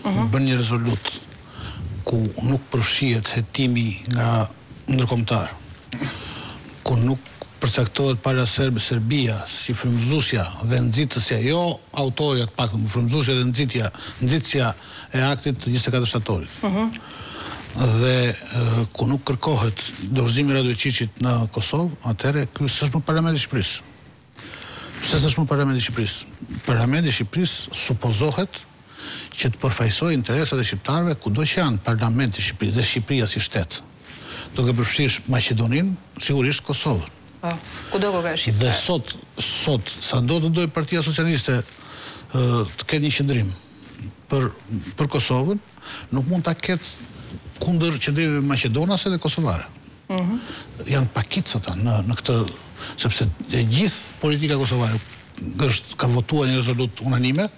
bën një rezolut ku nuk përfshihet hetimi nga ndërkombëtar, ku nuk përcaktohet para Serbia si frymëzuesja dhe nxitësja, jo autorja të paktën, frymëzuesja dhe nxitësja e aktit të 24 shtatorit. Dhe ku nuk kërkohet dorëzimi i Radojčićit në Kosovë, atëherë ky s'është më Parlamenti i Shqipërisë. Pse s'është më Parlamenti i Shqipërisë? Parlamenti i Shqipërisë supozohet që të përfaqësojë interesat e shqiptarëve kudo që janë Parlamenti i Shqipërisë dhe Shqipëria si shtet. Duke përfshirë Maqedoninë, sigurisht Kosovën. Kudo ku ka shqiptar. Dhe sot sado të dojë Partia Socialiste të ketë një qëndrim për Kosovën, nuk mund ta ketë kundër qëndrimeve maqedonase dhe kosovare. Janë pakicë ata në këtë, sepse e gjithë politika kosovare ka votuar një rezolut unanime.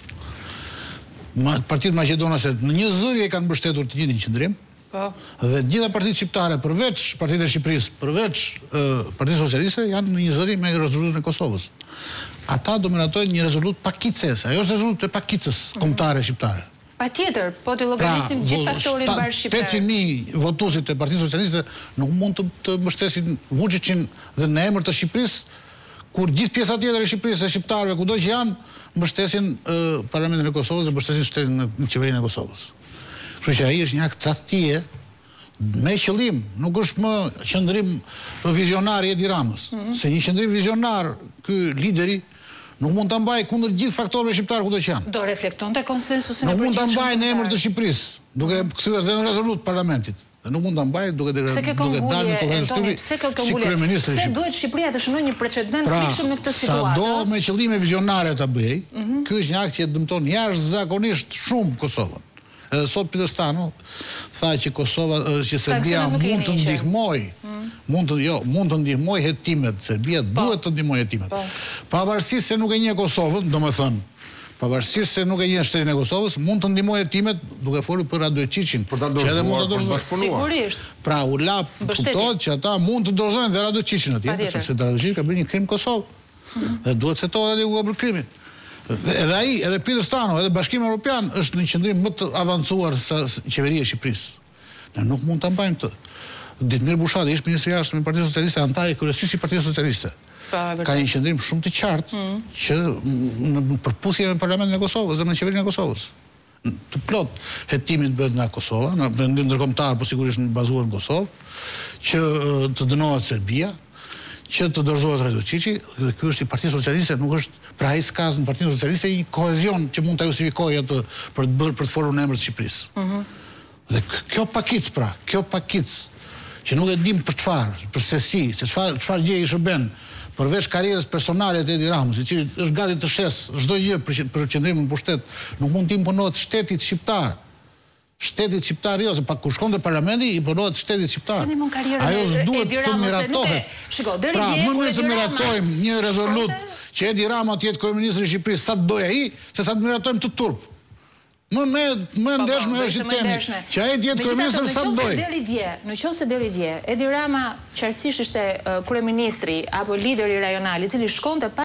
Partitë maqedonase në një zëri e kanë mbështetur të njëjtin qëndrim. Dhe gjitha partitë shqiptare, përveç Partitë e Shqipërisë, përveç Partisë Socialiste, janë në një zëri me rezolutën e Kosovës. Ata do menatojnë një rezolut pakicës. Ajo është rezolut e pakicës kombëtare shqiptare. Patjetër, po të llogarisim gjithë faktorin mbar shqiptar. 800.000 votuesit e Partisë Socialiste nuk mund të mbështesin Vučićin dhe në emër të Shqipërisë, kur gjithë pjesa tjetër e Shqipërisë, e shqiptarëve kudo që janë, mbështesin Parlamentin e Kosovës dhe mbështesin shtetin në qeverinë e Kosovës. Kështu që ai është një akt tradhtie me qëllim, nuk është më qëndrim vizionar i Edi Ramës. Se një qëndrim vizionar ky lideri nuk mund ta mbajë kundër gjithë faktorëve shqiptar kudo që janë. Do reflektonte konsensusin e nuk mund ta mbajë në emër të Shqipërisë, duke kthyer dhe në rezolut parlamentit. Dhe nuk mund ta mbajë duke dalë në konferencë si kryeministri. Pse duhet Shqipëria të shënojë një precedent frikshëm në këtë situatë? Sado me qëllime vizionare ta bëj, ky është një akt që dëmton jashtëzakonisht shumë Kosovën. Edhe sot Peter Stano tha që që Serbia mund të ndihmojë, mund të ndihmojë hetimet, Serbia duhet të ndihmojë hetimet. Pavarësisht se nuk e njeh Kosovën, domethënë, pavarësisht se nuk e njeh shtetin e Kosovës, mund të ndihmojë hetimet duke folur për Radojčićin, që edhe mund të dorëzojë. Sigurisht. Pra u la kuptohet që ata mund të dorëzojnë dhe Radojčićin atje, sepse Radojčić ka bërë një krim në Kosovë. Dhe duhet setohet atë ku ka bërë krimin. Edhe ai, edhe Peter Stano, edhe Bashkimi Evropian është në qëndrim më të avancuar se qeveria e Shqipërisë. Ne nuk mund ta mbajmë këtë. Ditmir Bushati, ish ministri i jashtëm i Partisë Socialiste, antar i kryesisë i Partisë Socialiste. Ka një qëndrim shumë të qartë që në përputhje me Parlamentin e Kosovës dhe me qeverinë e Kosovës. Të plot hetimit bëhet nga Kosova, nga vendim ndërkombëtar, po sigurisht bazuar në Kosovë, që të dënohet Serbia, që të dorëzohet Radojčići, dhe ky është i Partisë Socialiste, nuk është pra ai s'ka në Partinë Socialiste një kohezion që mund ta justifikojë atë për të folur në emër të Shqipërisë. Dhe kjo pakicë pra, kjo pakicë që nuk e dim për çfarë, për se çfarë gjë i shërben, përveç karrierës personale të Edi Ramës, i cili është gati të shes çdo gjë për qëndrimin në pushtet, nuk mund të imponohet shtetit shqiptar. Shtetit shqiptar jo, se pa kur shkon te parlamenti i imponohet shtetit shqiptar. Ajo duhet të miratohet. Shiko, deri dje pra, më mirë të miratojmë një rezolut që Edi Rama të jetë kryeministri i Shqipërisë sa të dojë ai, se sa të miratojmë të turp. Më ndeshme është temi, që ai të jetë kryeministër sa të dojë. Në qoftë se deri dje Edi Rama qartësisht ishte kryeministri apo lideri rajonal i cili shkonte